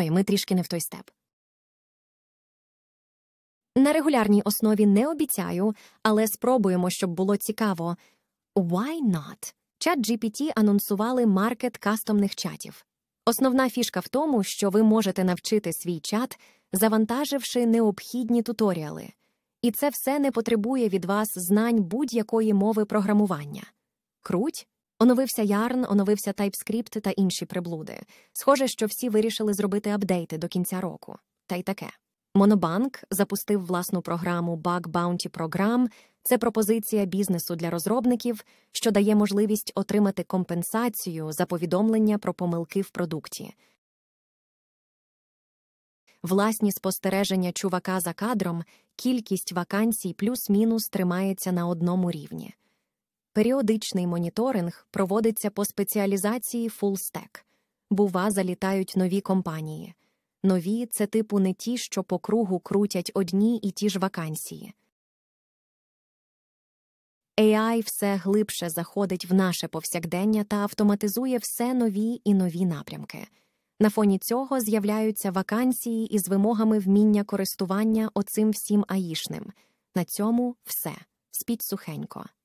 Сорі, ми трішки не в той степ. На регулярній основі не обіцяю, але спробуємо, щоб було цікаво. Why not? ChatGPT анонсували маркет кастомних чатів. Основна фішка в тому, що ви можете навчити свій чат, завантаживши необхідні туторіали. І це все не потребує від вас знань будь-якої мови програмування. Круть? Оновився Yarn, оновився TypeScript та інші приблуди. Схоже, що всі вирішили зробити апдейти до кінця року. Та й таке. Monobank запустив власну програму Bug Bounty Program. Це пропозиція бізнесу для розробників, що дає можливість отримати компенсацію за повідомлення про помилки в продукті. Власні спостереження чувака за кадром, кількість вакансій плюс-мінус тримається на одному рівні. Періодичний моніторинг проводиться по спеціалізації Full Stack. Бува, залітають нові компанії. Нові – це типу не ті, що по кругу крутять одні і ті ж вакансії. AI все глибше заходить в наше повсякдення та автоматизує все нові і нові напрямки. На фоні цього з'являються вакансії із вимогами вміння користування оцим всім аїшним. На цьому все. Спіть сухенько.